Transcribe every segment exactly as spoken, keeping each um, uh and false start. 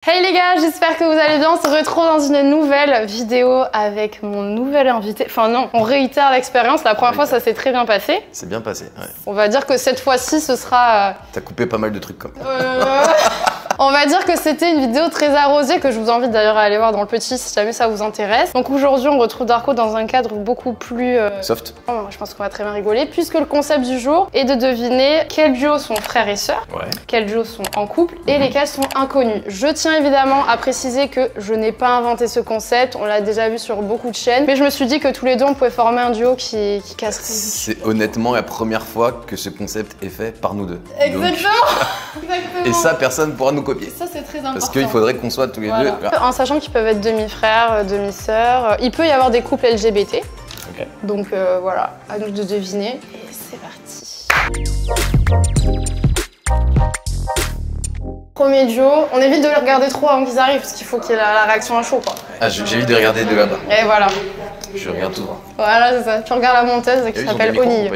Hey les gars, j'espère que vous allez bien. On se retrouve dans une nouvelle vidéo avec mon nouvel invité. Enfin non, on réitère l'expérience. La première fois, ça s'est très bien passé. C'est bien passé, ouais. On va dire que cette fois-ci, ce sera... Euh... T'as coupé pas mal de trucs comme ça. Euh... On va dire que c'était une vidéo très arrosée que je vous invite d'ailleurs à aller voir dans le petit si jamais ça vous intéresse. Donc aujourd'hui, on retrouve Darko dans un cadre beaucoup plus... Euh... soft. Oh, je pense qu'on va très bien rigoler puisque le concept du jour est de deviner quels duos sont frères et sœurs, ouais. Quels duos sont en couple et mmh. lesquels sont inconnus. Je tiens évidemment à préciser que je n'ai pas inventé ce concept, on l'a déjà vu sur beaucoup de chaînes, mais je me suis dit que tous les deux on pouvait former un duo qui, qui casse. C'est honnêtement la première fois que ce concept est fait par nous deux. Exactement. Donc... Exactement. Et ça, personne ne pourra nous copier. Ça c'est très important. Parce qu'il faudrait qu'on soit tous les voilà. deux. En sachant qu'ils peuvent être demi-frères, demi-sœurs, il peut y avoir des couples L G B T. Okay. Donc euh, voilà, à nous de deviner. Et c'est parti. Premier duo, on évite de les regarder trop avant qu'ils arrivent parce qu'il faut qu'il y ait la, la réaction à chaud quoi. Ah, j'évite de regarder de là-bas. Et voilà. Je regarde tout droit. Voilà, c'est ça. Tu regardes la monteuse qui s'appelle Oni.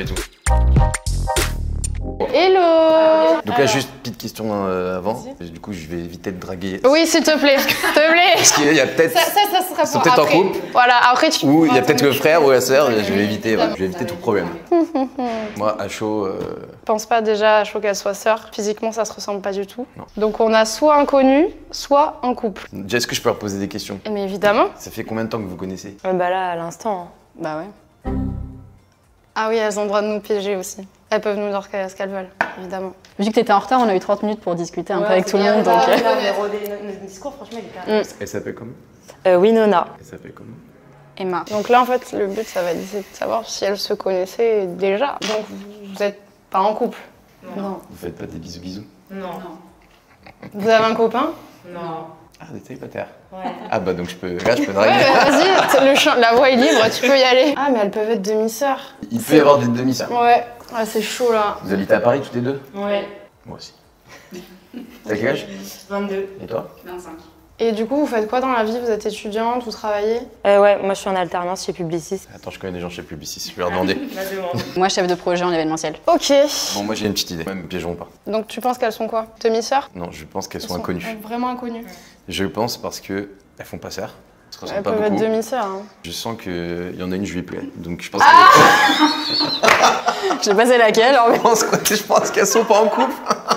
Hello. Donc là, juste petite question euh, avant. Du coup, je vais éviter de draguer. Oui, s'il te plaît, s'il te plaît. Parce qu'il y a peut-être. Ça, ça, ça sera pour peut-être en couple. Voilà, après tu. Ou il y a peut-être le frère ou la sœur. Je vais éviter. Ouais. Je vais éviter tout problème. Moi, à chaud. Euh... Je pense pas déjà à chaud qu'elle soit sœur. Physiquement, ça se ressemble pas du tout. Non. Donc on a soit inconnu, soit en couple. Déjà, est-ce que je peux leur poser des questions? Mais évidemment. Ça fait combien de temps que vous connaissez? euh, Bah là, à l'instant. Bah ouais. Ah oui, elles ont le droit de nous piéger aussi. Elles peuvent nous dire ce qu'elles veulent, évidemment. Vu que t'étais en retard, on a eu trente minutes pour discuter un ouais, peu avec tout le monde. Donc... Notre discours, franchement, il est mm. Elle s'appelle comment? euh, Winona. Elle s'appelle comment? Emma. Donc là, en fait, le but, ça va être de savoir si elles se connaissaient déjà. Donc vous n'êtes pas en couple? Non. non. Vous faites pas des bisous bisous? Non. Vous avez un copain? Non. Ah, des célibataires? Ouais. Ah bah donc je peux... Là, je peux draguer. Ouais, vas-y, la voie est libre, tu peux y aller. Ah, mais elles peuvent être demi-sœurs. Il peut y avoir des demi-sœurs. Ouais. Ah, c'est chaud, là. Vous habitez à Paris, toutes les deux? Ouais. Moi aussi. T'as quel âge? vingt-deux. Et toi? vingt-cinq. Et du coup, vous faites quoi dans la vie? Vous êtes étudiante, vous travaillez? euh, Ouais, moi je suis en alternance chez Publicis. Attends, je connais des gens chez Publicis, je vais leur demander. Moi, chef de projet en événementiel. Ok. Bon, moi j'ai une petite idée, même piégeront pas. Donc tu penses qu'elles sont quoi? Demi-sœurs? Non, je pense qu'elles sont, sont inconnues. Vraiment inconnues? Je pense parce que elles font pas sœurs. Elles peuvent être demi-sœurs. Hein. Je sens qu'il y en a une, je lui plais. Donc je pense ah qu'elles... Je sais pas c'est laquelle. En je pense, je pense qu'elles sont pas en couple.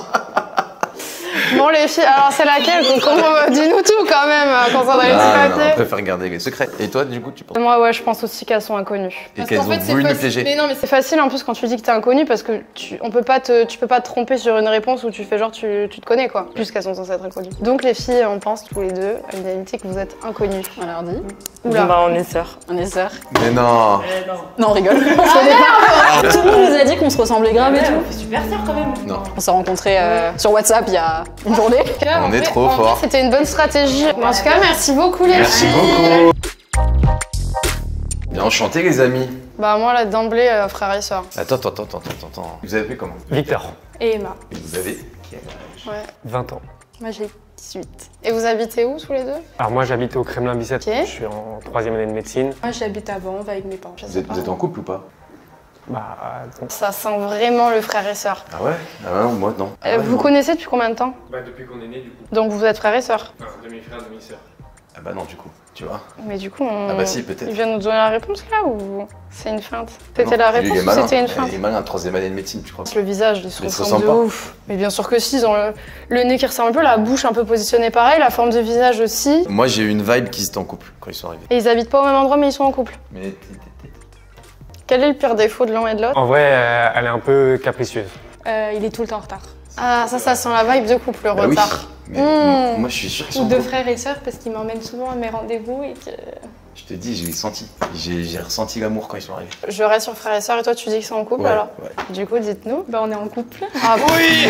Bon les filles, alors c'est laquelle? Dis-nous tout quand même, quand on a les petits papiers. On préfère garder les secrets. Et toi, du coup, tu penses? Moi, ouais, je pense aussi qu'elles sont inconnues. Et qu'elles ont voulu nous piéger. Mais non, mais c'est facile en plus quand tu dis que t'es inconnue parce que tu, on peut pas te, tu peux pas te tromper sur une réponse où tu fais genre tu, tu te connais quoi, puisqu'elles sont censées être inconnues. Donc les filles, on pense tous les deux à l'unanimité que vous êtes inconnues. On leur dit. Oula. Bah, on est sœurs. On est sœurs. Mais non. Euh, non. Non, on rigole. Ah, tout le monde nous a dit qu'on se ressemblait grave et tout. On fait super sœurs quand même. Non. On s'est rencontrés euh, sur WhatsApp il y a une journée. On est trop fort. C'était une bonne stratégie. En tout cas, merci beaucoup les merci filles. Merci beaucoup. Bien enchanté les amis. Bah moi là d'emblée euh, frère et sœur. Attends, attends, attends, attends, attends. Vous avez fait comment? Victor. Et Emma. Et vous avez quel âge? Ouais. vingt ans. Moi j'ai dix-huit. Et vous habitez où tous les deux? Alors moi j'habite au Kremlin-Bicêtre. Okay. Je suis en troisième année de médecine. Moi j'habite à Vanves avec mes parents. Vous êtes, vous êtes en couple ou pas? Bah bon. Ça sent vraiment le frère et sœur. Ah ouais? Ah ouais, moi non. Euh, ah ouais, vous non. connaissez depuis combien de temps? Bah depuis qu'on est né du coup. Donc vous êtes frère et sœur? Enfin, demi-frère, demi-sœur. Ah bah non du coup, tu vois. Mais du coup on... Ah bah si, peut-être. Il vient nous donner la réponse là ou c'est une feinte? C'était la réponse ou c'était une feinte? Il est malin, troisième année de médecine, tu crois? Le visage, il se il ressemble de pas. ouf. Mais bien sûr que si, ils ont le, le nez qui ressemble un peu, la bouche un peu positionnée pareil, la forme du visage aussi. Moi j'ai eu une vibe qu'ils étaient en couple quand ils sont arrivés. Et ils habitent pas au même endroit mais ils sont en couple. Mais quel est le pire défaut de l'un et de l'autre? En vrai, euh, elle est un peu capricieuse. Euh, il est tout le temps en retard. Ah, ça, ça sent la vibe de couple, le bah retard. Oui. Mais mmh. moi je suis sûr qu'ils sont Ou en de couple. frères et sœurs parce qu'ils m'emmènent souvent à mes rendez-vous et que... Je te dis, j'ai senti. J'ai ressenti l'amour quand ils sont arrivés. Je reste sur frères et sœurs et toi tu dis qu'ils sont en couple ouais, alors ouais. Du coup, dites-nous. Bah on est en couple. Ah bon? Oui.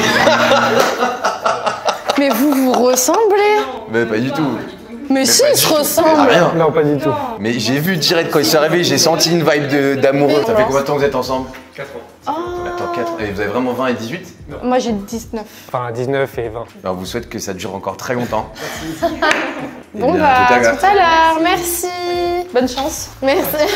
Mais vous vous ressemblez? Mais pas du tout. Mais, mais si, ils se ressemblent. Rien. Non, pas du tout. Mais j'ai vu direct quand ils sont arrivés, j'ai senti une vibe d'amoureux. Ça fait combien de temps que vous êtes ensemble? quatre ans. Oh. Attends, quatre. Et vous avez vraiment vingt et dix-huit? Non. Moi j'ai dix-neuf. Enfin, dix-neuf et vingt. Alors, on vous souhaite que ça dure encore très longtemps. Bon bien, bah, tout à tout à l'heure. Merci. Bonne chance. Merci.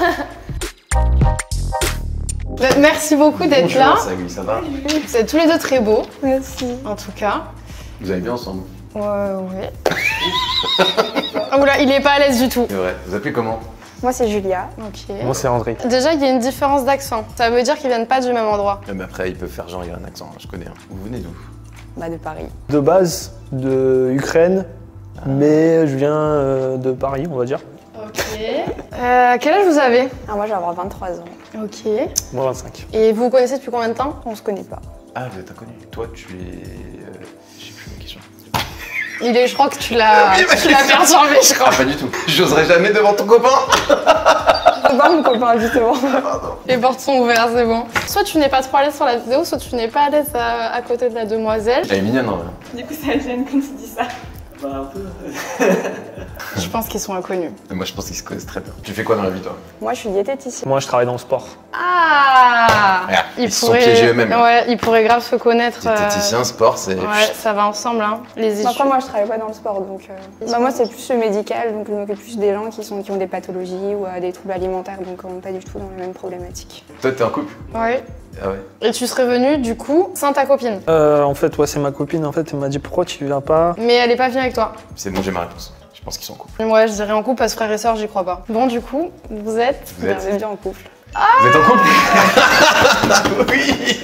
Merci beaucoup d'être là. Ça, oui, ça va. Vous êtes tous les deux très beaux. Merci. En tout cas. Vous allez bien ensemble? Ouais, ouais. Oula, il est pas à l'aise du tout. C'est vrai. Vous appelez comment? Moi, c'est Julia. Ok. Moi, c'est André. Déjà, il y a une différence d'accent. Ça veut dire qu'ils viennent pas du même endroit. Mais après, il peut faire genre, il a un accent, je connais. Hein. Vous venez d'où? Bah, de Paris. De base, de Ukraine, mais je viens euh, de Paris, on va dire. Ok. Euh, quel âge vous avez? Ah, moi, je vais avoir vingt-trois ans. Ok. Moi, vingt-cinq. Et vous vous connaissez depuis combien de temps? On se connaît pas. Ah, vous êtes inconnu. Toi, tu es. Euh... Je sais plus ma question. Il est, je crois que tu l'as tu l'as perturbé, je crois. Ah, pas du tout. J'oserais jamais devant ton copain. C'est pas mon copain, justement. Les portes sont ouvertes, c'est bon. Soit tu n'es pas trop à l'aise sur la vidéo, soit tu n'es pas à l'aise à, à côté de la demoiselle. Elle est mignonne, en vrai. Du coup, ça gêne quand tu dis ça. Bah, un peu. Je pense qu'ils sont inconnus. Mais moi, je pense qu'ils se connaissent très bien. Tu fais quoi dans la vie, toi? Moi, je suis diététicienne. Moi, je travaille dans le sport. Ah Regarde, ils se sont piégés eux-mêmes. Ouais, ils pourraient grave se connaître. Diététicien, sport, c'est. Euh... Ouais, ça va ensemble, hein. Les études. Après, moi, je travaille pas dans le sport, donc... Euh... Bah, moi, c'est plus le médical, donc je m'occupe plus des gens qui, sont, qui ont des pathologies ou euh, des troubles alimentaires, donc on n'est pas du tout dans les mêmes problématiques. Toi, t'es en couple? Ouais. Ah ouais. Et tu serais venue, du coup, sans ta copine. Euh, en fait, ouais, c'est ma copine. En fait, elle m'a dit pourquoi tu viens pas. Mais elle est pas venue avec toi. C'est bon, j'ai ma réponse. Je pense qu'ils sont en couple. Ouais, je dirais en couple parce que frère et sœur, j'y crois pas. Bon, du coup, vous êtes. Vous êtes, On est bien en couple. vous êtes en couple? Oui.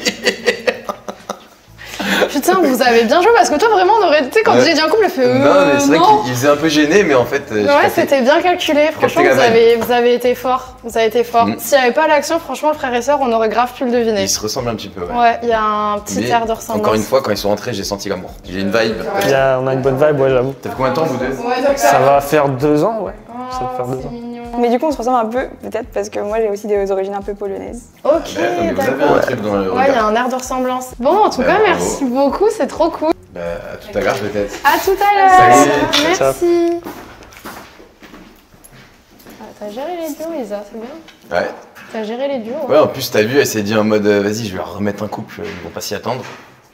Putain, vous avez bien joué parce que toi, vraiment, on aurait. Tu sais, quand Ouais. j'ai dit en couple, elle fait. Euh, Non, mais c'est vrai non. qu'il faisait un peu gêné, mais en fait. euh, j'ai Ouais, capté. c'était bien calculé. Franchement, capté vous la vibe. avez, vous avez été fort. Vous avez été fort. Mm. S'il n'y avait pas l'action, franchement, le frère et sœur, on aurait grave pu le deviner. Ils se ressemblent un petit peu, ouais. Ouais, il y a un petit Mais, air de ressemblance. encore une fois, quand ils sont rentrés, j'ai senti l'amour. J'ai une vibe. Il y a- on a une bonne vibe, ouais, j'avoue. Ça fait combien de temps, vous deux? Ouais, donc Ça va faire deux ans, ouais. Oh, Ça va faire deux c'est ans. mignon. Mais du coup, on se ressemble un peu, peut-être, parce que moi, j'ai aussi des origines un peu polonaises. Ok, Ouais, mais vous avez d'accord. un truc dans le Ouais, il y a regard. un air de ressemblance. Bon, en tout Ouais, cas, bravo. merci beaucoup, c'est trop cool. Bah, à tout à l'heure, peut-être. À tout à l'heure. Salut. Merci. Ah, t'as géré les duos, Lisa, c'est bien. Ouais. T'as géré les duos. Ouais, en plus, t'as vu, elle s'est dit en mode euh, vas-y, je vais remettre un couple, ils vont pas s'y attendre.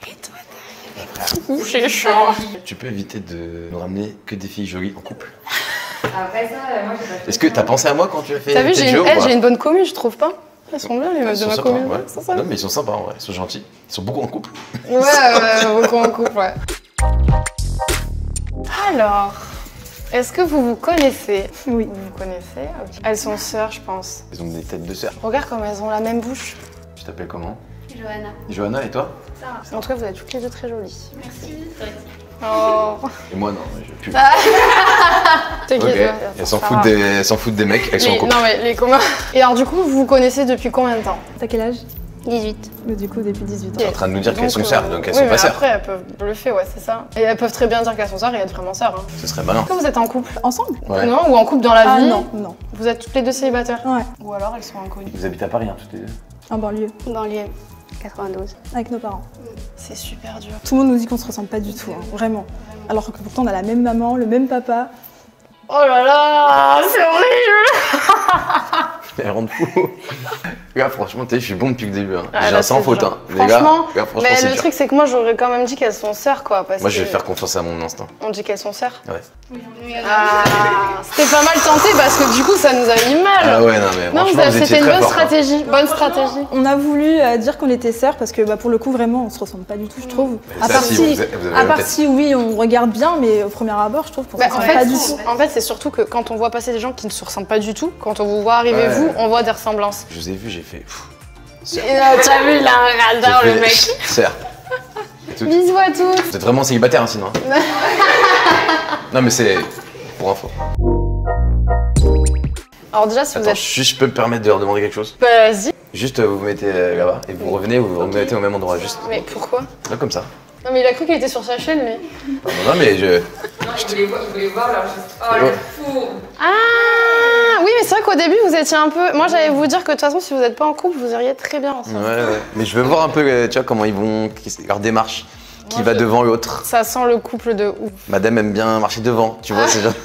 C'est chiant. Tu peux éviter de nous ramener que des filles jolies en couple. Après ça, moi, j'ai pas fait. Est-ce que t'as pensé à moi quand tu as fait T'as vu, tes j'ai jeux une, ou eh, pas? j'ai une bonne commu, je trouve pas. Elles sont bien, les meufs Ils de sont ma sympas, commune. ouais. Ils sont sympas. Non, mais ils sont sympas en vrai, ils sont gentils. Ils sont beaucoup en couple. Ouais, ouais, beaucoup en couple, ouais. Alors, est-ce que vous vous connaissez? Oui. Vous vous connaissez? Ok. Elles sont sœurs, je pense. Ils ont des têtes de sœurs. Regarde comme elles ont la même bouche. Tu t'appelles comment? Johanna. Johanna, et toi? En tout cas, vous êtes toutes les deux très jolies. Merci. Oh. Et moi, non, je plus. T'inquiète Ok, pas, elles ça s'en va. foutent, des... elles s'en foutent des mecs, elles sont en Les- couple. Non mais les communs. Et alors du coup, vous vous connaissez depuis combien de temps? T'as quel âge? dix-huit. Mais du coup, depuis dix-huit T'es en train de nous dire qu'elles sont euh, sœurs, donc elles oui, sont mais pas sœurs. après, elles peuvent bluffer, ouais, c'est ça. Et elles peuvent très bien dire qu'elles sont sœurs et être vraiment sœurs. Hein. Ce serait malin. Est-ce que vous êtes en couple? Ensemble? Ouais. Non? Ou en couple dans la Ah vie? non, non. Vous êtes toutes les deux célibataires? Ouais, Ou alors elles sont inconnues? Vous habitez à Paris, hein, toutes les deux. en banlieue, Dans les quatre-vingt-douze. avec nos parents. C'est super dur. Tout le monde nous dit qu'on se ressemble pas du tout, hein, vraiment. Alors que pourtant on a la même maman, le même papa. Oh là là, c'est horrible! Elle rend fou. Les gars, franchement, tu sais, je suis bon depuis le début. Hein. Ah, J'ai là, un sans c'est faute. dur. Hein. Les gars, Franchement, les gars, franchement, mais c'est le dur. truc c'est que moi j'aurais quand même dit qu'elles sont sœurs quoi. Parce Moi, je vais que faire confiance à mon instinct. On dit qu'elles sont sœurs? Ouais. Ah, c'était pas mal tenté parce que du coup ça nous a mis mal. Ah ouais, non, mais Non, franchement, vous avez- vous étiez c'était une très bonne fort. hein. stratégie. Bonne stratégie. On a voulu euh, dire qu'on était sœurs parce que bah, pour le coup vraiment on se ressemble pas du tout, je trouve. Mais À ça, part si, si, vous avez- vous avez à la part tête. si oui on regarde bien, mais au premier abord je trouve qu'on se Bah, en ressemble fait, pas du tout. en fait, c'est surtout que quand on voit passer des gens qui ne se ressemblent pas du tout, quand on vous voit arriver Ouais. vous, on voit des ressemblances. Je vous ai vu, j'ai fait. pff, Et là, t'as vu, il a un radar j'ai le fait- mec. Sœur. Bisous à tous. Vous êtes vraiment célibataire, hein, sinon. hein. Non, mais c'est pour info. Alors déjà, si vous Attends, êtes... juste, je peux me permettre de leur demander quelque chose? Bah, vas-y. Juste, euh, vous vous mettez euh, là-bas et vous revenez, vous vous remettez au même endroit, juste. Mais pourquoi? Là, comme ça. Non mais il a cru qu'il était sur sa chaîne, lui. Non, non, mais je. Non, je voulais voir, je voulais voir leur geste. Oh, Ouais. le fou. Ah oui, mais c'est vrai qu'au début, vous étiez un peu... Moi, j'allais vous dire que de toute façon, si vous n'êtes pas en couple, vous iriez très bien ensemble. Ouais, ouais. Mais je veux voir un peu, euh, tu vois, comment ils vont. leur démarche. Qui Moi, va je- devant l'autre. Ça sent le couple de ouf. Madame aime bien marcher devant, tu vois, Ah. c'est genre.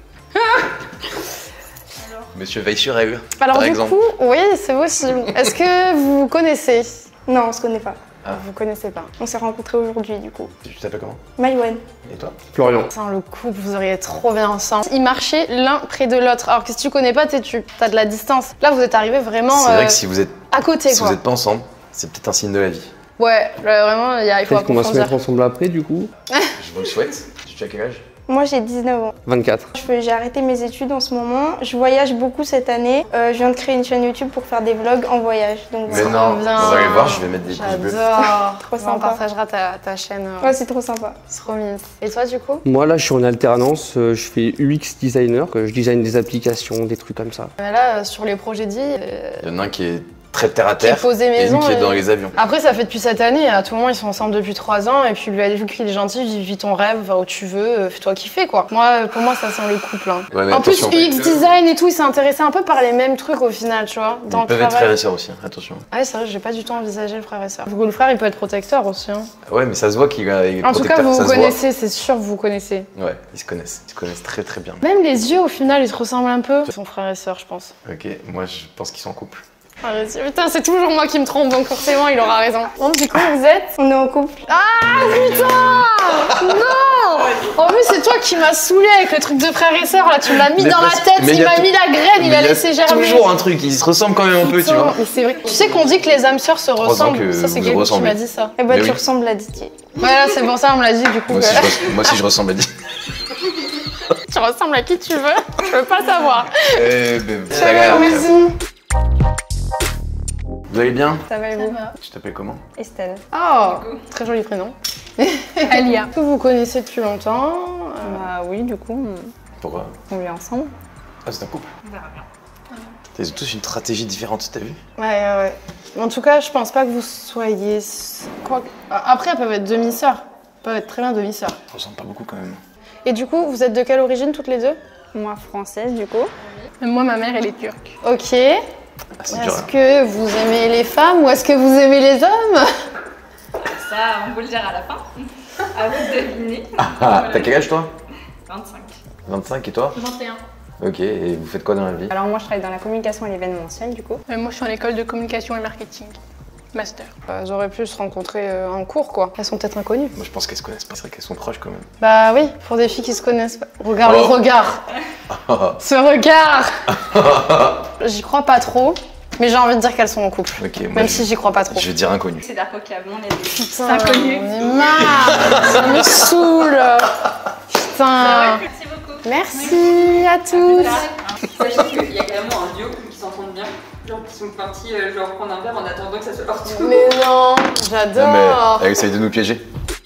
Monsieur veille sur elle, Alors par du exemple. coup, oui, c'est possible. Est-ce que vous connaissez? Non, on se connaît pas. Vous connaissez pas. On s'est rencontrés aujourd'hui, du coup. Tu t'appelles comment? Maïwen. Et toi? Florian. Sans le couple, vous auriez trop bien ensemble. Ils marchaient l'un près de l'autre. Alors que si tu connais pas, t'es- tu as de la distance. Là, vous êtes arrivés vraiment C'est euh, vrai que si vous êtes, à côté, si quoi. vous êtes pas ensemble, c'est peut-être un signe de la vie. Ouais, là, vraiment, il y a- il faut Peut-être qu'on va se approfondir. mettre ensemble après du coup. Je vous le souhaite. Tu as quel âge? Moi j'ai dix-neuf ans. vingt-quatre. Je fais- J'ai arrêté mes études en ce moment. Je voyage beaucoup cette année. Euh, je viens de créer une chaîne YouTube pour faire des vlogs en voyage. Donc Mais voilà. non, bien. on va aller voir, je vais mettre des pouces bleus. J'adore. Trop On sympa. partagera ta, ta chaîne. euh, Ouais, c'est trop sympa. C'est trop mignon. Et toi, du coup? Moi là je suis en alternance, euh, je fais U X designer, que je design des applications, des trucs comme ça. Mais là, euh, sur les projets de vie, euh, Il y en a un qui est très terre à qui est terre posé et maison. une qui est et- dans les avions. Après, ça fait depuis cette année. À tout moment, ils sont ensemble depuis trois ans. Et puis, lui a vu qu'il est gentil. Je lui dis, vis ton rêve, va où tu veux, euh, fais-toi kiffer, quoi. Moi, pour moi, ça sent le couple. Hein. Ouais, mais En plus, attention. U X design et tout, il s'est intéressé un peu par les mêmes trucs au final, tu vois. Dans Ils le peuvent être travail. frères et sœurs aussi, hein, attention. Ah ouais, c'est vrai, j'ai pas du tout envisagé le frère et sœur. Le frère, il peut être protecteur aussi. Hein. Ouais, mais ça se voit qu'il a- il est En tout cas, protecteur, vous ça vous se voit. connaissez, c'est sûr, vous vous connaissez. Ouais, ils se connaissent. Ils se connaissent très très bien. Même les yeux, au final, ils se ressemblent un peu. Ils sont frères et sœurs, je pense. Ok, moi je pense qu'ils sont en couple. Ah, vas-y. Putain, c'est toujours moi qui me trompe, donc forcément, il aura raison. Bon, du coup, vous êtes. On est en couple. Ah putain Non En plus, c'est toi qui m'as saoulé avec le truc de frère et sœur, là. Tu l'as mis Mais dans parce- la tête, mais il y a m'a tou- mis la graine, il Mais a il y laissé germer. toujours un truc, ils se ressemblent quand même un peu, tu vois. Mais c'est vrai. Tu sais qu'on dit que les âmes sœurs se ans ressemblent. que Ça, c'est vous quelqu'un qui ressemblez. m'a dit ça. Eh bah, Mais tu oui. ressembles à Didier. Voilà, c'est pour ça, on me l'a dit, du coup. Moi que- aussi, je, res- moi aussi je ressemble à Didier. Tu ressembles à qui tu veux, je veux pas savoir. Eh ben, c'est pas grave. Merci. Vous allez bien? Ça va et vous? Tu t'appelles comment? Estelle. Oh, très joli prénom. Alia. Que vous connaissez depuis longtemps. euh, Bah oui, du coup, Pourquoi? on vit ensemble. Ah, c'est un couple. Ils ont tous une stratégie différente, t'as vu? Ouais, ouais, ouais. En tout cas, je pense pas que vous soyez. Quoi... Après, elles peuvent être demi-sœurs. Elles peuvent être très bien demi-sœurs. Ça ressemble pas beaucoup quand même. Et du coup, vous êtes de quelle origine toutes les deux? Moi, française, du coup. Moi, ma mère, elle est turque. Ok. Ah, c'est dur. Est-ce hein. que vous aimez les femmes ou est-ce que vous aimez les hommes? Ça, on vous le dira à la fin. À vous de deviner. Ah, t'as quel âge toi? vingt-cinq. vingt-cinq et toi? vingt et un. Ok, et vous faites quoi dans la vie? Alors moi, je travaille dans la communication et l'événementiel, du coup. Euh, moi, je suis en école de communication et marketing. Master. Elles auraient pu se rencontrer euh, en cours, quoi. Elles sont peut-être inconnues. Moi je pense qu'elles se connaissent pas, c'est vrai qu'elles sont proches quand même. Bah oui, pour des filles qui se connaissent pas. Regarde Oh. le regard. Ce regard. J'y crois pas trop, mais j'ai envie de dire qu'elles sont en couple. Ok, moi Même je, si j'y crois pas trop. je vais dire inconnu. C'est Darko qui a bon les Putain, inconnu. on est marre. Ça me saoule. Putain. Merci beaucoup. Merci à tous. Sachant qu'il y a carrément un duo qui s'entendent bien. Genre qui sont partis euh, genre prendre un verre en attendant que ça soit leur tour. Mais non, Non, mais j'adore. elle essaye de nous piéger.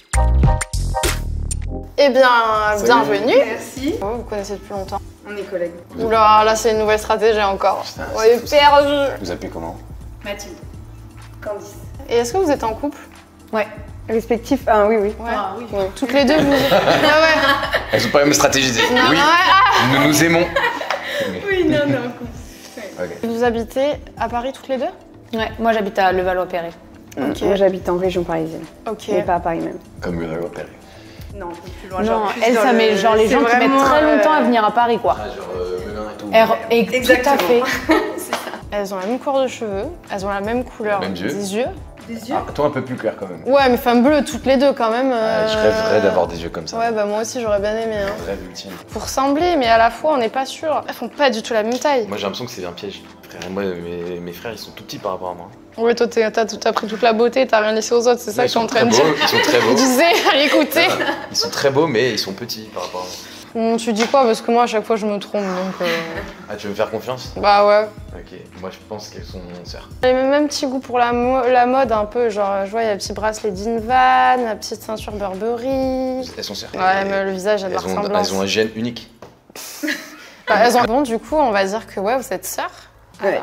Eh bien, Salut. bienvenue. Merci. Oh, vous connaissez depuis longtemps. On est collègues. Oula, là c'est une nouvelle stratégie encore. Putain, On c'est est fou, ça. perdu. Vous appelez comment? Mathilde. Candice. Et est-ce que vous êtes en couple? Ouais. Respectif, ah oui, oui. Ouais. Ah oui. Ouais. Toutes les deux, vous. Ah ouais. Elles ont pas la même stratégie. Non, Oui, ouais, ah. nous nous aimons. Oui, non, non. Ok. Vous habitez à Paris toutes les deux? Ouais, moi j'habite à Levallois-Perret. Ok. Moi j'habite en région parisienne, Ok. mais pas à Paris même. Comme le repéré. Non, plus loin. Non, genre plus elle, dans ça le- met genre les c'est gens qui mettent vraiment, très longtemps euh, à venir à Paris, quoi. Ah, genre euh, Melun et tout. R- et tout à Exactement. fait. Elles ont la même couleur de cheveux, elles ont la même couleur Même yeux. des yeux. Des yeux. Ah, toi un peu plus clair quand même. Ouais, mais femmes bleues toutes les deux quand même. Ah, euh, je rêverais d'avoir des yeux comme ça. Ouais, bah moi aussi j'aurais bien aimé. Hein. Rêve ultime. Pour ressembler, mais à la fois on n'est pas sûr. Elles font pas du tout la même taille. Moi j'ai l'impression que c'est un piège. Frère, moi, mes, mes frères ils sont tout petits par rapport à moi. Ouais, toi t'es- t'as t'as pris toute la beauté, t'as rien laissé aux autres, c'est ça Ils que je suis en sont train de très dire. beaux, Ils sont très Je beaux. disais, allez écouter. Ils sont très beaux mais ils sont petits par rapport à moi. Hum, tu dis quoi? Parce que moi à chaque fois je me trompe donc. euh, Ah tu veux me faire confiance? Bah ouais. Ok, moi je pense qu'elles sont sœurs. J'ai le même petit goût pour la, mo- la mode un peu, genre je vois il y a le petit bracelet d'Invan, la petite ceinture Burberry. Elles sont sœurs. Ouais, mais le visage a de la elles ont, ressemblance. elles ont un gène unique. Bah, elles ont... Bon, du coup, on va dire que ouais, vous êtes sœurs. Ouais.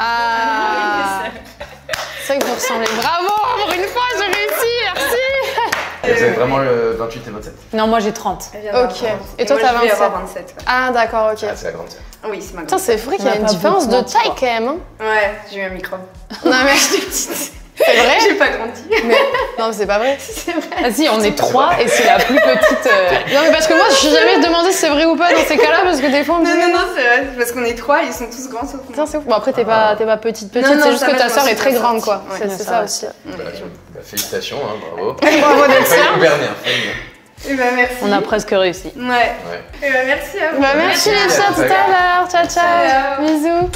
Ah. C'est vrai que vous ressemblez. Bravo, pour une fois, j'ai réussi, merci. Et vous êtes vraiment le vingt-huit et vingt-sept. Non, moi j'ai trente. Ok. Et toi, moi, t'as je vais avoir vingt-sept. vingt-sept. ouais. Ah, d'accord, ok. Ah c'est la grande sœur. Oui, c'est ma Putain, grande. c'est vrai qu'il y On a a une pas différence beaucoup de menti, taille quoi. quand même. Hein. Ouais, j'ai eu un micro. Non, mais J'étais petite. c'est vrai. J'ai pas grandi. Mais... Non, mais c'est pas vrai. C'est vrai. Ah si, on est trois et c'est la plus petite. euh, Non, mais parce que moi, je suis jamais demandé si c'est vrai ou pas dans ces cas-là, parce que des fois, on me dit. Non, non, non, c'est vrai. Parce qu'on est trois, ils sont tous grands sauf moi. Putain, c'est ouf. Bon, après, t'es pas, t'es pas petite, petite, Non, non, c'est juste ça que va, ta je sœur m'en est suis très bien grande, sortie. quoi. Ouais, C'est ça c'est va. ça aussi. Bah, bah, félicitations, hein, bravo. Bravo d'être Failli sœur. gouverner, hein, failli. Eh ben merci. On a presque réussi. Ouais. Ouais. Eh ben merci à vous. Bah, merci les filles, à tout à l'heure. Ciao, ciao. Ciao. Bisous.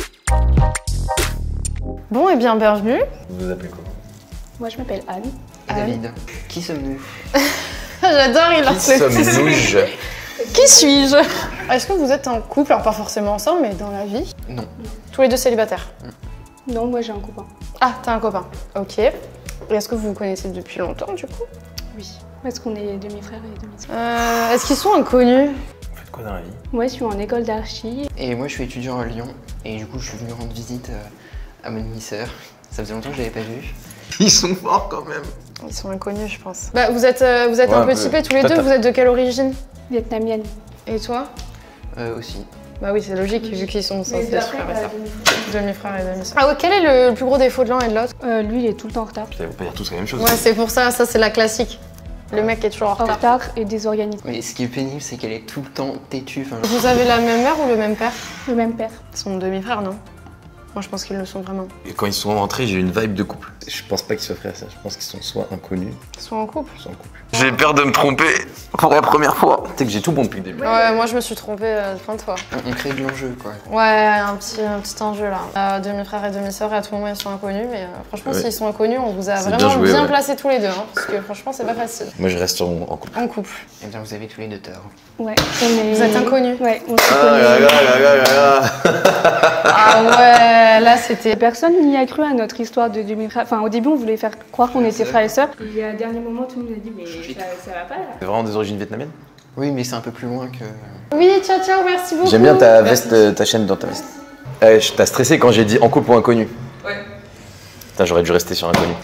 Bon, et bien, bienvenue. Vous vous appelez comment? Moi je m'appelle Anne. David, qui sommes-nous? J'adore, il lance Qui le petit. sommes-nous? Qui suis-je? Est-ce que vous êtes en couple? Alors pas forcément ensemble, mais dans la vie? Non. Tous les deux célibataires? Non, moi j'ai un copain. Ah, t'as un copain. Ok. Et est-ce que vous vous connaissez depuis longtemps du coup? Oui. Parce qu'on est demi-frères et demi-sœurs. euh, Est-ce qu'ils sont inconnus? Vous faites quoi dans la vie? Moi je suis en école d'archi. Et moi je suis étudiant à Lyon et du coup je suis venu rendre visite euh, à ma demi-sœur. Ça faisait longtemps que je l'avais pas vue. Ils sont forts quand même. Ils sont inconnus, je pense. Bah, vous êtes, euh, vous êtes Ouais, un un peu peu. typés tous les Toi, deux. t'as- Vous êtes de quelle origine? Vietnamienne. Et toi? Euh, aussi. Bah oui, c'est logique vu qu'ils sont censés être frères et sœurs. Demi-frères et demi-sœurs. Ah ouais, quel est le plus gros défaut de l'un et de l'autre? Euh, lui il est tout le temps en retard. Putain, vous pas dire tous la même chose. Ouais, c'est pour ça, ça c'est la classique. Le mec est toujours en En retard. retard et désorganisé. Mais ce qui est pénible c'est qu'elle est tout le temps têtue. Enfin, Vous avez la même mère ou le même père? Le même père. Ils sont demi-frères, non? Moi je pense qu'ils le sont vraiment. Et quand ils sont rentrés, j'ai eu une vibe de couple. Je pense pas qu'ils soient frères, ça. Je pense qu'ils sont soit inconnus, Ils sont en couple. soit en couple. J'ai peur de me tromper pour la première fois. Tu sais que j'ai tout bon depuis le début. Ouais, moi je me suis trompée euh, plein de fois. on, on crée de l'enjeu quoi. Ouais, un petit, un petit enjeu là. Euh, demi-frères et demi-sœurs, à tout moment ils sont inconnus, mais euh, franchement, Ouais. s'ils sont inconnus, on vous a C'est vraiment bien bien, joué, ouais. placés tous les deux, hein, parce que franchement, c'est pas facile. Moi, je reste en, en couple. En couple. Eh bien vous avez tous les deux tort. Ouais. On est... Vous êtes inconnus. Ouais, on se Ah, connaît. là, là, là, là, là, là. Ah ouais, là c'était. Personne n'y a cru à notre histoire de demi-frères. Enfin, au début, on voulait faire croire qu'on était frères et sœurs. Et à dernier moment, tout le monde a dit mais ça, ça va pas là. C'est vraiment des origines vietnamiennes? Oui mais c'est un peu plus loin que... Oui, ciao ciao, merci beaucoup. J'aime bien ta veste, euh, ta chaîne dans ta veste. Eh, je- T'as stressé quand j'ai dit en couple ou inconnu? Ouais. Putain, j'aurais dû rester sur inconnu.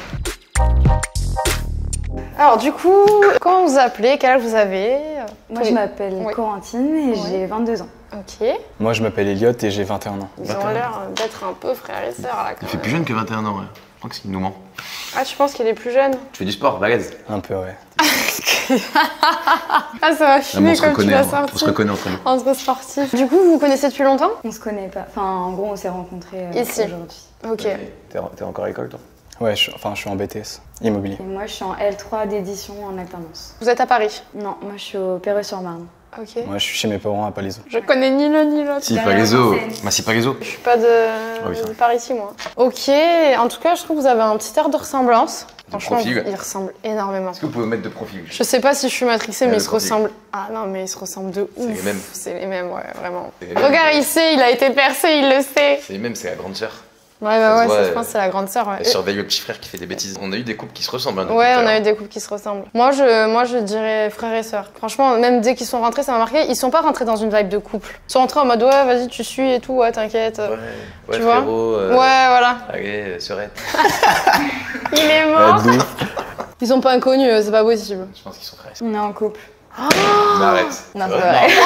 Alors du coup, comment vous appelez? Quel âge vous avez? Moi, je m'appelle Oui. Corentine et Oui. j'ai vingt-deux ans. Ok. Moi, je m'appelle Elliot et j'ai vingt et un ans. Ils ont l'air d'être un peu frères et sœurs là. Quand Il fait même. plus jeune que vingt et un ans, ouais. Je crois qu'il nous ment. Ah, tu penses qu'il est plus jeune? Tu fais du sport, balèze. Un peu, ouais. Ah, ça va Ah, mais fumer on se comme tu reconnaît, l'as hein. on se sorti. reconnaît entre nous. Entre sportifs. Du coup, vous vous connaissez depuis longtemps? On se connaît pas. Enfin, en gros, on s'est rencontrés euh, Ici. aujourd'hui. Ok. T'es t'es encore à l'école, toi? Ouais, je, enfin, je suis en B T S, immobilier. Et moi, je suis en L trois d'édition en alternance. Vous êtes à Paris? Non, moi, je suis au Perreux-sur-Marne. Ok. Moi, je suis chez mes parents à Palaiseau. Je connais ni l'un ni l'autre. Si, Derrière Palaiso. Vincennes. Bah, si, Palaiso. Je suis pas de, oui, ça. de par ici, moi. Ok, en tout cas, je trouve que vous avez un petit air de ressemblance. De Franchement, profil. ils ressemblent énormément. Est-ce que vous pouvez mettre de profil? Je sais pas si je suis matrixée, Ouais, mais le ils se profil. ressemblent. Ah non, mais ils se ressemblent de ouf. les mêmes. C'est les mêmes, ouais, vraiment. C'est les mêmes. Regarde, il sait, il a été percé, il le sait. C'est les mêmes, c'est la grande sœur. Ouais, bah Ça ouais, se voit, ça, je euh, pense que c'est la grande sœur. Ouais, Elle surveille le petit frère qui fait des bêtises. On a eu des couples qui se ressemblent. hein, depuis Ouais, tout à on a l'heure. eu des couples qui se ressemblent. Moi, je, moi, je dirais frères et sœurs. Franchement, même dès qu'ils sont rentrés, ça m'a marqué. Ils sont pas rentrés dans une vibe de couple. Ils sont rentrés en mode ouais, vas-y, tu suis et tout, ouais, t'inquiète. Ouais, ouais, Tu vois frérot. euh, Ouais, voilà. Allez, euh, Serette. Il est mort. Ils sont pas inconnus, euh, c'est pas possible. Je pense qu'ils sont frères. On est en couple. Mais arrête. Non, C'est c'est vrai. vrai.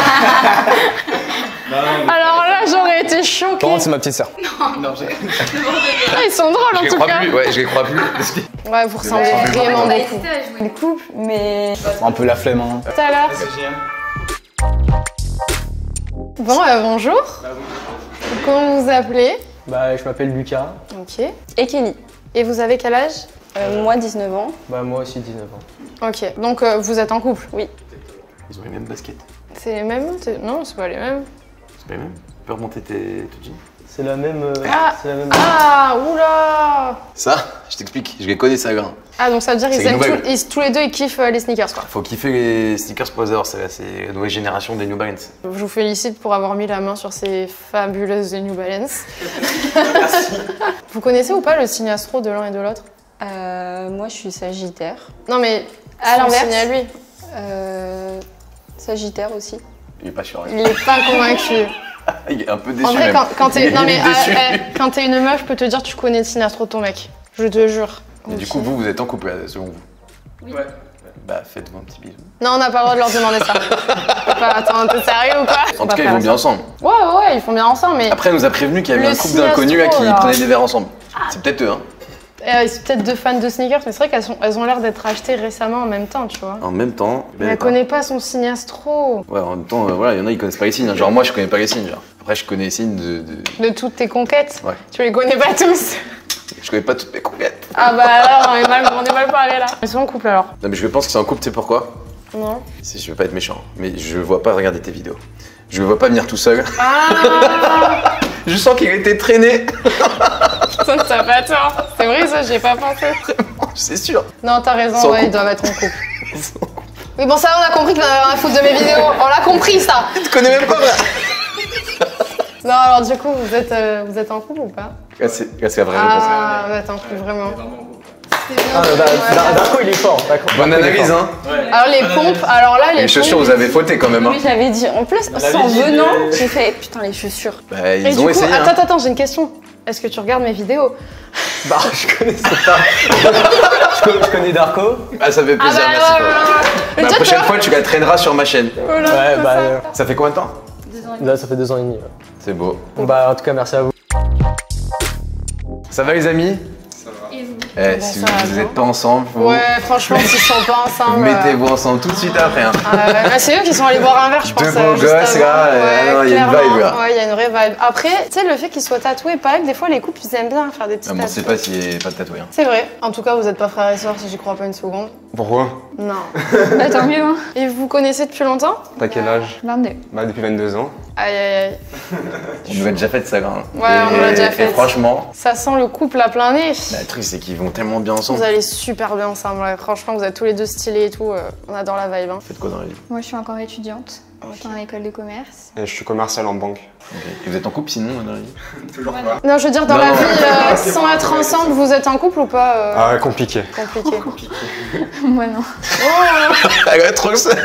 Alors là, j'aurais été Par choquée. contre, c'est ma petite sœur. Non, j'ai- Ah, ils sont drôles je en les tout crois cas. plus. Ouais, je les crois plus. Parce que- Ouais, vous ressemblez ressemblez vraiment On a beaucoup. hésité à jouer le couple, mais Un peu la flemme, hein. Tout à l'heure. Bon, euh, bonjour. Comment vous vous appelez? Bah, je m'appelle Lucas. Ok. et Kelly. Et vous avez quel âge? Euh, moi, dix-neuf ans. Bah, moi aussi, dix-neuf ans. Ok. Donc euh, vous êtes en couple? Oui. Ils ont les mêmes baskets. C'est les mêmes? C'est- Non, c'est pas les mêmes. C'est pas les mêmes. Tu peux remonter tes tes jeans? C'est la même. euh, Ah. C'est la même. Ah, oula. Ça, je t'explique. Je les connais, ça grain. Ah, donc ça veut dire C'est qu'ils aiment nouvelle. tous, ils- tous les deux, ils kiffent euh, les sneakers, quoi. Faut kiffer les sneakers pour les avoir, c'est c'est la nouvelle génération des New Balance. Je vous félicite pour avoir mis la main sur ces fabuleuses New Balance. Vous connaissez ou pas le signe astro de l'un et de l'autre? Euh, moi, je suis Sagittaire. Non, mais À son l'inverse. signe à lui. Euh, Sagittaire aussi. Il est pas sûr. Il est pas convaincu. Il est un peu déçu. En vrai, même. quand, quand t'es Il non, est mais, déçu. ah, eh, quand t'es une meuf, je peux te dire tu connais le signe astro de ton mec. Je te jure. Et du Ok. coup, vous, vous êtes en couple, euh, selon vous? Oui. Ouais. Bah, faites-vous un petit bisou. Non, on n'a pas le droit de leur demander ça. Enfin, attends, t'es sérieux ou quoi? En tout cas, ils vont bien ensemble. Ouais, ouais, ouais, ils font bien ensemble, mais Après, elle nous a prévenu qu'il y avait Le un couple signe d'inconnus là, astro, qui là. prenaient des verres ensemble. C'est peut-être eux, hein. euh, ils sont peut-être deux fans de sneakers, mais c'est vrai qu'elles sont- elles ont l'air d'être achetées récemment en même temps, tu vois. En même temps. Mais elle connaît pas son signe astro. Ouais, en même temps, euh, voilà, il y en a, ils connaissent pas les signes. hein. Genre, moi, je connais pas les signes. Genre. Après, je connais les signes de. de- De toutes tes conquêtes. Ouais. Tu les connais pas tous. Je connais pas toutes mes conquêtes. Ah bah alors, on est mal, on est mal parlé là. Ils sont en couple alors? Non, mais je pense que c'est en couple, tu sais pourquoi? Non. Si je veux pas être méchant, mais je vois pas regarder tes vidéos. Je le vois pas venir tout seul. Ah Je sens qu'il a été traîné. Ça, t'as pas tort. C'est vrai, ça, j'y ai pas pensé. C'est sûr. Non, t'as raison, Ils sont en ouais, ils couple. doivent être en couple. Oui, bon, ça, on a compris que t'en avais rien à foutre de mes vidéos. On l'a compris, ça. Tu connais même pas, frère. Non, alors du coup, vous êtes, euh, vous êtes en couple ou pas? C'est la vraie réponse. Ah, vous êtes en couple, vraiment. Ah, Darko, il est fort, d'accord. Bonne analyse, hein. Alors les pompes, alors là, les, Les chaussures, pompes, vous avez fauté quand même, hein. Oui, j'avais dit. En plus, sans venant, j'ai fait putain les chaussures. Bah, Et ils du ont coup, essayé, attends, hein. attends, j'ai une question. Est-ce que tu regardes mes vidéos? Bah, je connaissais pas. je, connais, je connais Darko. Ah, ça fait plaisir, Ah bah, merci. ouais, Paul. ouais, ouais. La Tu prochaine vois, fois, tu la traîneras sur ma chaîne. voilà, Ouais, c'est bah, ça. euh, Ça fait combien de temps? là, ça fait deux ans et demi. Ouais. C'est beau. Bon, bah, en tout cas, merci à vous. Ça va, les amis? Eh, si ça vous va vous bien. êtes pas ensemble, vous Ouais, franchement, s'ils sont pas ensemble. mettez-vous ensemble tout de suite après. Hein. euh, bah, c'est eux qui sont allés boire un verre, je pense. Deux euh, beaux juste gosses, avant. là, euh, non, il y a une clairement. vibe, là. Ouais, il y a une vraie vibe. Après, tu sais, le fait qu'ils soient tatoués, pareil, que des fois, les couples, ils aiment bien faire des petits Ah, bon, on tatouages. sait pas s'il est pas tatoué. Hein. C'est vrai. En tout cas, vous êtes pas frères et sœurs, si j'y crois pas une seconde. Pourquoi? Non. Bah tant mieux. Hein. Et vous vous connaissez depuis longtemps? T'as quel âge? vingt-deux. Bah depuis vingt-deux ans. Aïe, aïe, aïe. On nous l'a déjà fait ça, quand même. Ouais, on nous l'a déjà Et fait. franchement, Ça sent le couple à plein nez. bah, le truc, c'est qu'ils vont tellement bien ensemble. Vous allez super bien ensemble, ouais. Franchement, vous êtes tous les deux stylés et tout. euh, on adore la vibe. Hein. Faites quoi dans la vie? Moi je suis encore étudiante. Je suis en école de commerce. Et je suis commercial en banque. Ok. Et vous êtes en couple sinon dans la vie? Toujours pas. Non, je veux dire, dans Non. la vie, euh, sans être ensemble, vous êtes en couple ou pas euh, Ah, compliqué. Compliqué. Moi non. Ah ouais, trop ça.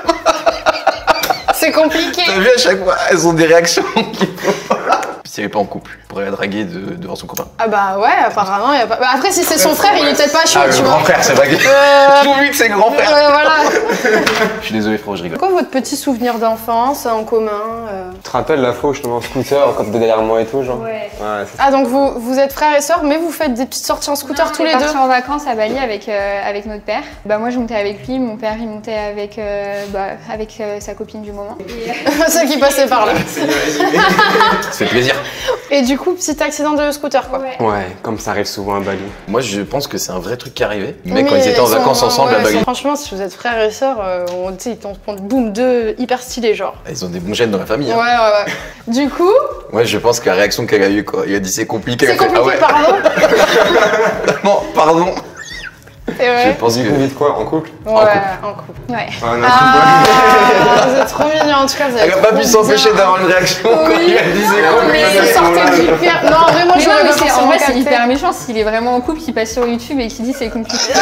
C'est compliqué. T'as vu à chaque fois, elles ont des réactions qui font. Si elle est pas en couple, il pourrait la draguer de, devant son copain. Ah bah ouais, apparemment, y a pas... Bah après, si c'est son frère, il est peut-être pas chaud, Ah, tu le vois. grand frère, c'est dragué. Euh... J'ai vu que c'est le grand frère. Ouais, voilà. Je suis désolé, frérot, je rigole. Quoi votre petit souvenir d'enfance en commun euh Tu te rappelles la fois où je te mets en scooter quand t'étais derrière moi et tout, genre? Ouais. Ouais, c'est Ah donc vous, vous êtes frères et sœurs, mais vous faites des petites sorties en scooter tous les deux? On est en vacances à Bali avec, euh, avec notre père. Bah moi je montais avec lui, mon père il montait avec, euh, bah, avec euh, sa copine du moment. Et, Ceux qui passaient par là. Ça fait plaisir. Et du coup, petit accident de scooter quoi. ouais. Ouais, comme ça arrive souvent à Bali. Moi, je pense que c'est un vrai truc qui arrivait. Mais Mais quand ils étaient en sont- vacances ensemble ouais, à Bali, Franchement, si vous êtes frères et sœurs, euh, on, tu sais, ils t'en prennent boum, deux hyper stylés genre. ils ont des bons gènes dans la famille. Ouais, Hein. ouais, ouais. Du coup, Moi, je pense que la réaction qu'elle a eue, quoi. Il a dit c'est compliqué. c'est elle a fait, compliqué, ah ouais. pardon. Non, pardon. C'est Je vrai. pense Vous que. dites quoi, en couple? Ouais, en couple. Ouais. Ah, non, Ah, vous êtes trop mignons en tout cas. Vous Elle êtes a pas trop pu s'empêcher bien. d'avoir une réaction quand Oui. il a dit c'est Non, mais compliqué. sortez du pire. Non, en vrai, moi Mais je non, l'aurais mais pas c'est- en forcément vrai c'est capté. hyper méchant s'il est vraiment en couple, qu'il passe sur YouTube et qu'il dit c'est compliqué.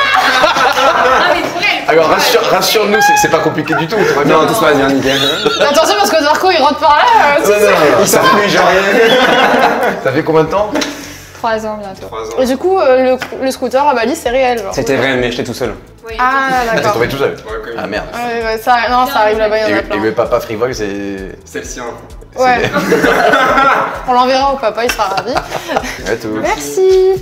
Alors rassure- rassure-nous, c'est- c'est pas compliqué du tout. Tout va bien. Non, tout se passe bien, nickel. Attention parce que Darko il rentre par là. euh, tu Non, sais. non, non. Il s'appuie, genre rien. Ça fait combien de temps? Trois ans bientôt. Trois ans. Et du coup, euh, le, le scooter à Bali c'est réel. Genre. C'était vrai, mais j'étais tout seul. Ah, T'es d'accord. tombé tout seul. Ouais, quand même. Ah merde. Ouais, ouais, ça, non, ça arrive là-bas, il y en a Et, et plein. le papa frivole, c'est. C'est le sien. Ouais. On l'enverra au papa, il sera ravi. Ouais, tout. Merci.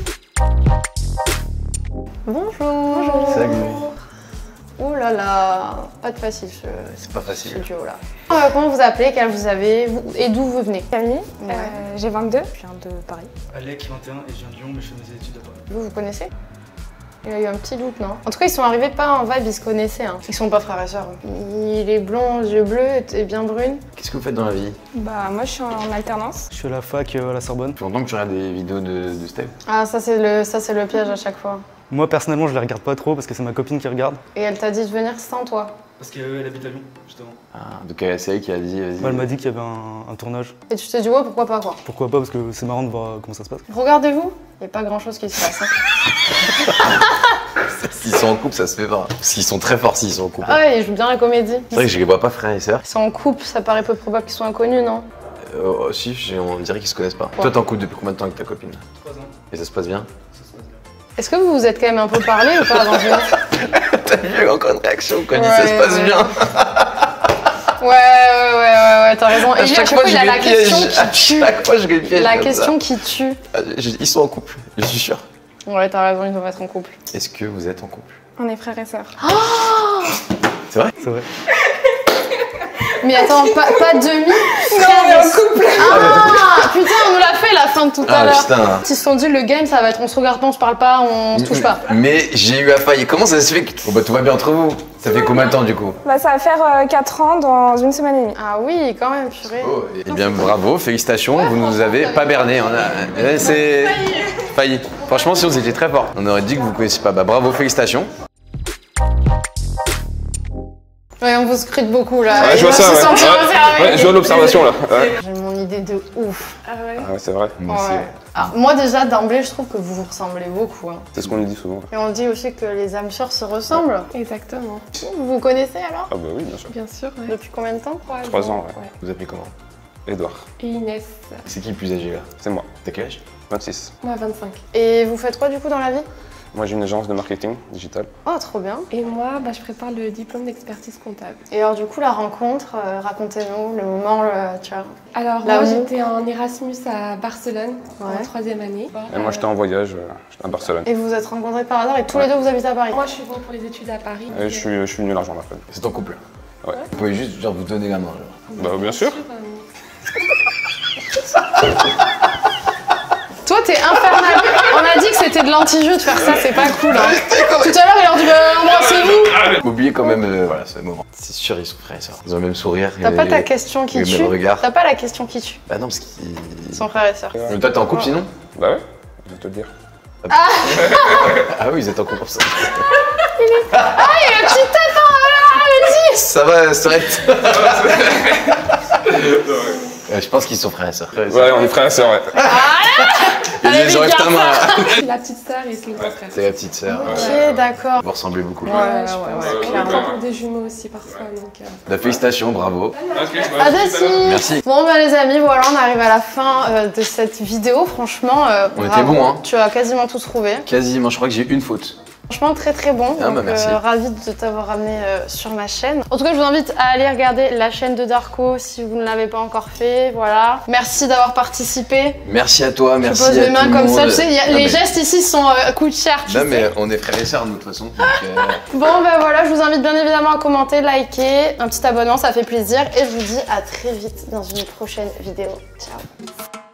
Bonjour. Bonjour. Salut. Oh là là, pas de facile ce, C'est pas facile. ce duo là. Euh, comment vous appelez, quel vous avez vous- et d'où vous venez? Camille, Ouais. euh, j'ai vingt-deux, je viens de Paris. Alec, vingt et un, et je viens de Lyon, mais je fais mes études à Paris. Vous vous connaissez? Il a eu un petit doute, non? En tout cas, ils sont arrivés pas en vibe, ils se connaissaient. Hein. Ils sont pas frères et sœurs. Il est blond, aux yeux bleus et bien brune. Qu'est-ce que vous faites dans la vie? Bah moi je suis en alternance. Je suis à la fac euh, à la Sorbonne. Ça fait longtemps que tu regardes des vidéos de, de Steph. Ah, ça c'est le, ça c'est le piège à chaque fois. Moi personnellement, je les regarde pas trop parce que c'est ma copine qui regarde. Et elle t'a dit de venir sans toi. Parce qu'elle habite à Lyon, justement. Ah, donc euh, c'est elle qui a dit vas-y. Elle m'a dit qu'il y avait un, un tournage. Et tu te dis ouais, pourquoi pas quoi. Pourquoi pas, parce que c'est marrant de voir comment ça se passe. Regardez-vous, il n'y a pas grand chose qui se passe. Hein. S'ils sont en couple, ça se fait pas. Parce qu'ils sont très forts s'ils sont en couple. Ah ouais, ils jouent bien la comédie. C'est vrai que je les vois pas frères et sœurs. Ils sont en couple, ça paraît peu probable qu'ils soient inconnus, non? Euh, oh, si, j'ai- on dirait qu'ils se connaissent pas. Ouais. Toi, t'es en couple depuis combien de temps avec ta copine? Trois ans. Et ça se passe bien? Ça se passe bien. Est-ce que vous vous êtes quand même un peu parlé ou pas avant de venir? T'as vu encore une réaction quand il dit Ouais, ça se passe ouais. bien? Ouais, ouais, ouais, ouais, ouais, t'as raison. Et À lui, à chaque chaque fois, fois, je il a les la question piège. À qui tue. chaque fois, je les piège. La comme question ça. qui tue. Ah, je- Ils sont en couple, je suis sûr. Ouais, t'as raison, ils doivent être en couple. Est-ce que vous êtes en couple? On est frères et sœurs. C'est vrai? C'est vrai. Mais attends, pas, pas demi? Non, on est en couple. Ah, putain, on nous l'a fait la fin de tout à Ah, l'heure. putain. Ils se sont dit, le game, ça va être on se regarde pas, on se parle pas, on se touche pas. Mais j'ai eu à faillir. Comment ça se fait que. Bon, bah, tout va bien entre vous. Ça fait combien de temps du coup? Bah ça va faire euh, quatre ans dans une semaine et demie. Ah oui, quand même, purée. Oh, eh bien, bravo, félicitations, vous nous avez pas berné. On a... eh, C'est. Failli. Franchement, si vous étiez très fort. On aurait dit que vous connaissiez pas. Bah, bravo, félicitations. Ouais, on vous scrute beaucoup là. Ouais, je vois Il ça, va se ouais. sentir Ouais. observé. Ouais, je vois l'observation là. Ouais. J'ai mon idée de ouf. Ah ouais. Ah ouais, c'est vrai. Moi aussi. Ouais. Ah, moi déjà d'emblée je trouve que vous vous ressemblez beaucoup. Hein. C'est ce qu'on nous dit souvent. Et on dit aussi que les âmes sœurs se ressemblent. Exactement. Vous vous connaissez alors? Ah bah oui, bien sûr. Bien sûr, ouais. Depuis combien de temps? Trois ans, ouais. Vous appelez comment? Edouard. Et Inès. C'est qui le plus âgé là? C'est moi. T'as quel âge? vingt-six. Moi, vingt-cinq. Et vous faites quoi du coup dans la vie? Moi j'ai une agence de marketing digital. Oh trop bien. Et moi, bah, je prépare le diplôme d'expertise comptable. Et alors du coup la rencontre, euh, racontez-nous le moment, le, tu vois. Alors moi, L'amour. j'étais en Erasmus à Barcelone en troisième année. Et moi j'étais en voyage euh, j'étais à Barcelone. Et vous vous êtes rencontrés par hasard et tous les deux vous habitez à Paris? Moi, je suis venue pour les études à Paris. Et je suis, je suis venu là, rejoindre après. C'est ton couple? Ouais. Vous pouvez juste genre vous donner la main. Genre. Bah bien sûr. Toi t'es infernal. On a dit que c'était de l'anti-jeu de faire ça, c'est pas cool. Hein. Tout à l'heure il leur dit bah embrassez-vous. Oubliez quand même euh, voilà, ce moment. C'est sûr, ils sont frères et sœurs. Ils ont le même sourire. T'as et pas les- ta question qui le tue. même regard. T'as pas la question qui tue. Bah non, parce qu'ils. Ils sont frères et sœurs. Mais toi t'es en couple sinon? Bah ouais, je vais te le dire. Ah oui, ils étaient en couple pour ça. Ah il y a le petit tête en allez-y. Ça va, s'arrête. Ouais, je pense qu'ils sont frères et sœurs. Ouais, on est frères et sœurs, ouais. Il y a des enlève ta main. C'est la petite sœur et c'est le grand frère. C'est la petite sœur. Ok d'accord. Vous ressemblez beaucoup. Ouais ouais ouais, On clairement. prend pour des jumeaux aussi parfois. Donc, euh... La félicitation, bravo. Ah si. Merci. Bon bah les amis, voilà on arrive à la fin euh, de cette vidéo. Franchement, euh, On était bravo. bons, hein. Tu as quasiment tout trouvé. Quasiment, je crois que j'ai une faute. Franchement très très bon, Ah, donc bah, merci. euh, ravie de t'avoir ramené euh, sur ma chaîne. En tout cas je vous invite à aller regarder la chaîne de Darko si vous ne l'avez pas encore fait, voilà. Merci d'avoir participé. Merci à toi, merci je pose à les mains tout le comme monde. ça, tu sais, il y a- Non, les mais- gestes ici sont euh, coûtent cher, tu Non sais. mais on est frères et sœurs nous de toute façon. donc, euh, Bon bah voilà, je vous invite bien évidemment à commenter, liker, un petit abonnement, ça fait plaisir. Et je vous dis à très vite dans une prochaine vidéo. Ciao.